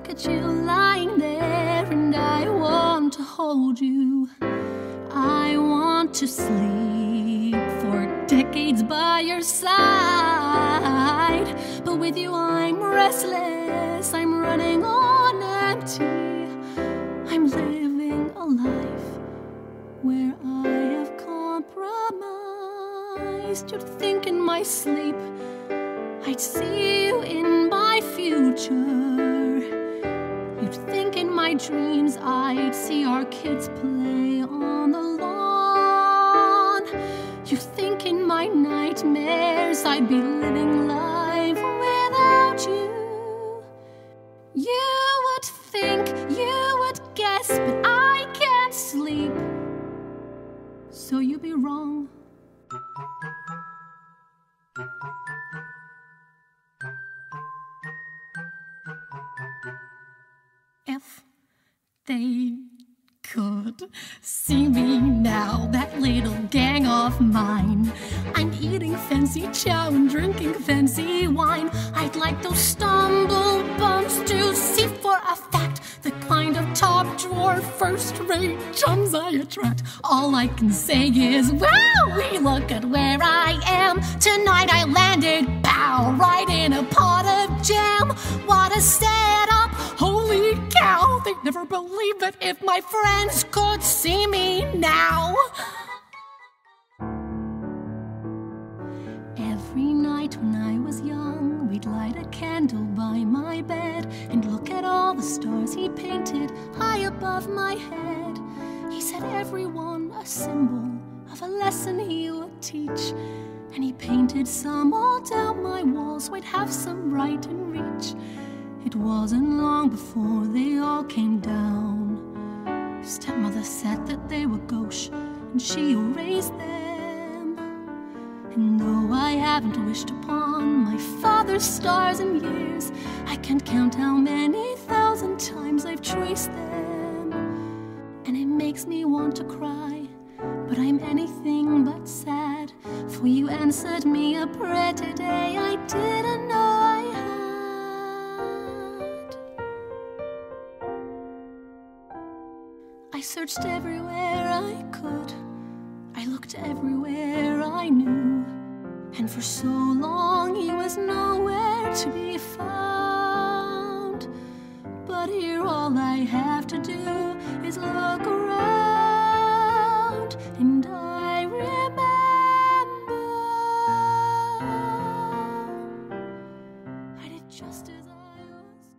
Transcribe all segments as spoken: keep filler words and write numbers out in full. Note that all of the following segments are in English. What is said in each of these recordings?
look at you lying there, and I want to hold you. I want to sleep for decades by your side. But with you I'm restless, I'm running on empty. I'm living a life where I have compromised. You'd think in my sleep I'd see you in my future. You'd think in my dreams I'd see our kids play on the lawn. You think in my nightmares I'd be living life without you. You would think, you would guess, but I can't sleep. So you'd be wrong. If they could see me now, that little gang of mine, I'm eating fancy chow and drinking fancy wine. I'd like those stumble bumps to see for a fact the kind of top drawer first-rate chums I attract. All I can say is, wowee, look at where I am. Tonight I landed, pow, right in a pot of jam. What a setup, holy cow. They'd never believe it if my friends could see me now. Every night when I was young, we'd light a candle by my bed and look at all the stars he painted high above my head. He said every one a symbol of a lesson he would teach, and he painted some all down my walls. We'd have some right in reach. It wasn't long before they all came down. Stepmother said that they were gauche, and she erased them. And though I haven't wished upon my father's stars in years, I can't count how many thousand times I've traced them. And it makes me want to cry, but I'm anything but sad. For you answered me a prayer today I didn't know I had. I searched everywhere I could, I looked everywhere I knew, and for so long he was nowhere to be found. But here all I have to do is look around, and I remember I did just as I was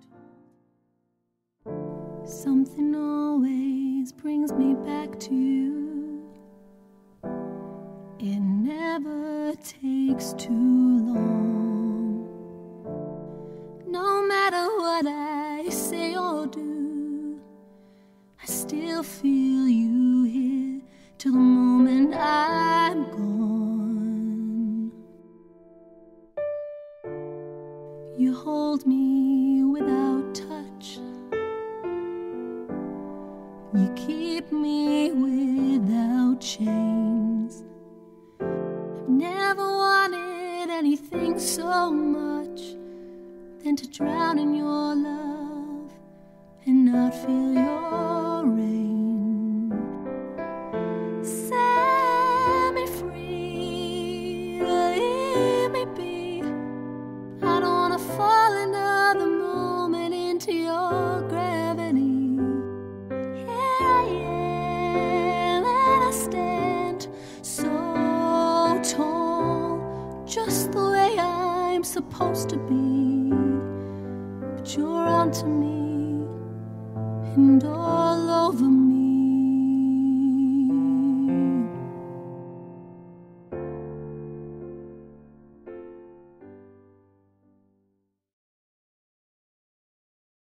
told. Something always brings me back to you. It never takes too long. No matter what I say or do, I still feel you here till the moment I'm gone. You hold me without touch. You keep me without chains. I've never wanted anything so much than to drown in your love and not feel your rain. Set me free, leave me be. I don't wanna fall another moment into your gravity. Here I am, and I stand so tall, just the way I'm supposed to be. But you're onto me and all over me.